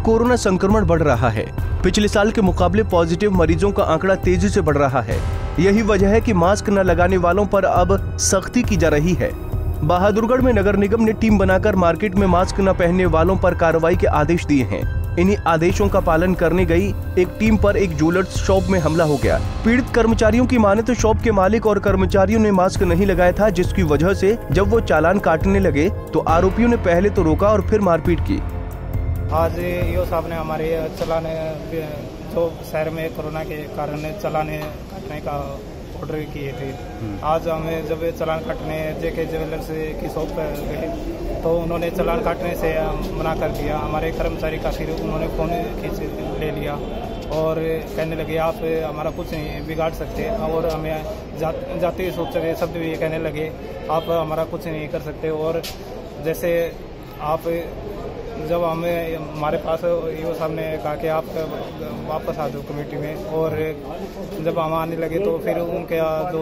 Corona संक्रमण बढ़ रहा है। पिछले साल के मुकाबले पॉजिटिव मरीजों का आंकड़ा तेजी से बढ़ रहा है। यही वजह है कि मास्क न लगाने वालों पर अब सख्ती की जा रही है। बहादुरगढ़ में नगर निगम ने टीम बनाकर मार्केट में मास्क न पहनने वालों पर कार्रवाई के आदेश दिए हैं। इन्हीं आदेशों का पालन करने गई एक टीम पर एक ज्वेलर्स शॉप में हमला हो गया। पीड़ित कर्मचारियों की माने तो शॉप के मालिक और कर्मचारियों ने मास्क नहीं लगाया था, जिसकी वजह से जब वो चालान काटने लगे तो आरोपियों ने पहले तो रोका और फिर मारपीट की। आज ईओ साहब ने हमारे चालान जो शहर में कोरोना के कारण चालान काटने का ऑर्डर किए थे। आज हमें जब चालान काटने जेके ज्वेलर्स की शॉप पर गए तो उन्होंने चालान काटने से मना कर दिया। हमारे कर्मचारी का फिर उन्होंने फ़ोन खींच ले लिया और कहने लगे आप हमारा कुछ नहीं बिगाड़ सकते, और हमें जाते सोच रहे शब्द भी कहने लगे आप हमारा कुछ नहीं कर सकते। और जैसे आप जब हमें हमारे पास ईओ साहब ने कहा कि आप वापस आ जाओ कमेटी में, और जब हम आने लगे तो फिर उनके जो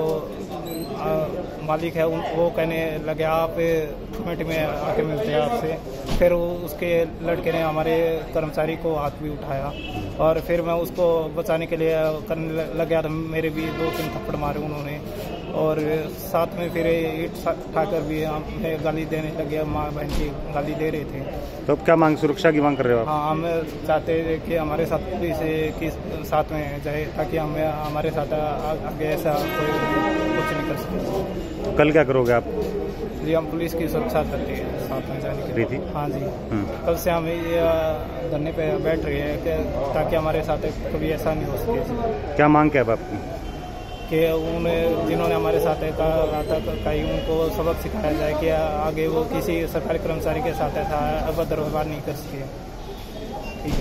मालिक है वो कहने लगे आप कमेटी में आके मिलते हैं आपसे। फिर उसके लड़के ने हमारे कर्मचारी को हाथ भी उठाया और फिर मैं उसको बचाने के लिए करने लग गया। मेरे भी 2-3 थप्पड़ मारे उन्होंने, और साथ में फिर ईंट उठाकर भी हमें गाली देने लगे। माँ बहन की गाली दे रहे थे। तो अब क्या मांग, सुरक्षा की मांग कर रहे हो आप? हाँ, हम चाहते हैं कि हमारे साथ पुलिस के साथ में जाए ताकि हमें हमारे साथ आगे ऐसा कोई कुछ नहीं कर सके। तो कल क्या करोगे आप? जी, हम पुलिस की सुरक्षा करते हैं साथ में जाने के लिए। हाँ जी, कल से हम ये धरने पे बैठ रहे हैं ताकि हमारे साथ कभी ऐसा नहीं हो सके। क्या मांग क्या है आपकी? कि जिन्होंने हमारे साथ कहा था कहीं उनको सबक सिखाया जाए कि आगे वो किसी सरकारी कर्मचारी के साथ ऐसा अभद्र व्यवहार नहीं कर सके। ठीक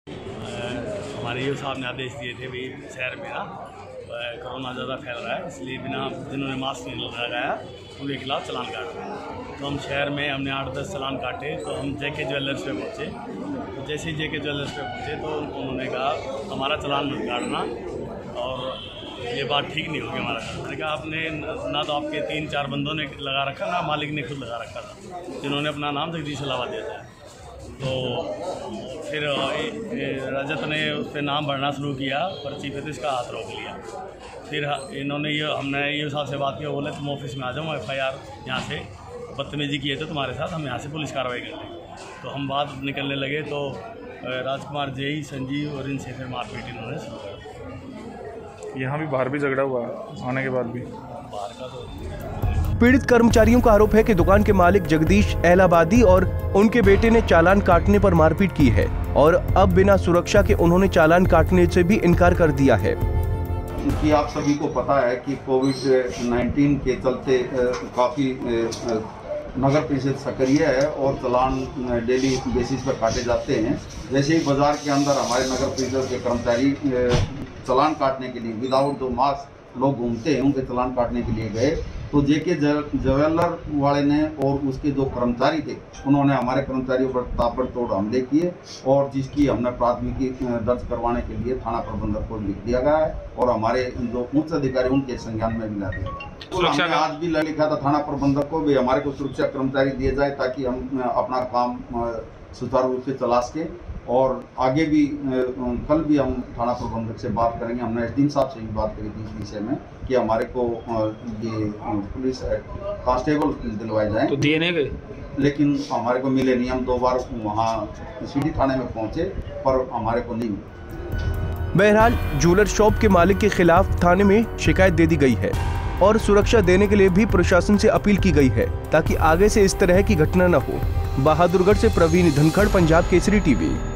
है। हमारे ईओ साहब ने आदेश दिए थे भी शहर में ना कोरोना ज़्यादा फैल रहा है, इसलिए बिना जिन्होंने मास्क नहीं लगाया उनके खिलाफ चालान काट रहे हैं। तो हम शहर में हमने 8-10 चालान काटे। तो हम जेके ज्वेलर्स पे पहुँचे। तो जैसे ही जेके ज्वेलर्स पे पहुँचे तो उन्होंने कहा हमारा चालान मत काटना और ये बात ठीक नहीं होगी हमारा। मैंने कहा आपने ना तो आपके 3-4 बंदों ने लगा रखा, ना मालिक ने खुद लगा रखा था, जिन्होंने अपना नाम जगदीश अलावा दिया था। तो फिर रजत ने उस पर नाम भरना शुरू किया, पर्ची पे तो इसका हाथ रोक लिया। फिर हमने ये साहब से बात की, बोले तुम ऑफिस में आ जाओ, FIR यहाँ से बदतमीजी किए थे तुम्हारे साथ, हम यहाँ से पुलिस कार्रवाई कर लेंगे। तो हम बात निकलने लगे तो राजकुमार जेई, संजीव और इनसे फिर मारपीट इन्होंने शुरू कर दी। यहाँ भी बाहर भी झगड़ा हुआ आने के बाद भी बाहर का तो। पीड़ित कर्मचारियों का आरोप है कि दुकान के मालिक जगदीश एलाबादी और उनके बेटे ने चालान काटने पर मारपीट की है और अब बिना सुरक्षा के उन्होंने चालान काटने से भी इनकार कर दिया है। कि आप सभी को पता है कि कोविड-19 के चलते काफ़ी नगर परिषद सक्रिय है और चालान डेली बेसिस पर काटे जाते हैं। जैसे ही बाजार के अंदर हमारे नगर परिषद के कर्मचारी चालान काटने के लिए विदाउट जो मास्क लोग घूमते हैं उनके चालान काटने के लिए गए तो जेके ज्वेलर वाले ने और उसके जो कर्मचारी थे उन्होंने हमारे कर्मचारियों पर ताबड़तोड़ हमले किए, और जिसकी हमने प्राथमिकी दर्ज करवाने के लिए थाना प्रबंधक को लिख दिया गया है और हमारे जो उच्च अधिकारी उनके संज्ञान में भी ला दिया। हमने आज भी लिखा था थाना प्रबंधक को भी हमारे को सुरक्षा कर्मचारी दिए जाए ताकि हम अपना काम सुचारू रूप से चला सके। और आगे भी कल भी हम थाना प्रबंधक से बात करेंगे। हमने एसडीएम साहब से भी बात करी थी इस विषय में कि हमारे को ये पुलिस कांस्टेबल दिलवाए जाएं। तो दिए नहीं गए, लेकिन हमारे को मिले नहीं। हम 2 बार वहाँ सीडी थाने में पहुँचे पर हमारे को नहीं मिले। बहरहाल ज्वेलर शॉप के मालिक के खिलाफ थाने में शिकायत दे दी गई है और सुरक्षा देने के लिए भी प्रशासन से अपील की गई है ताकि आगे से इस तरह की घटना न हो। बहादुरगढ़ से प्रवीण धनखड़, पंजाब केसरी टीवी।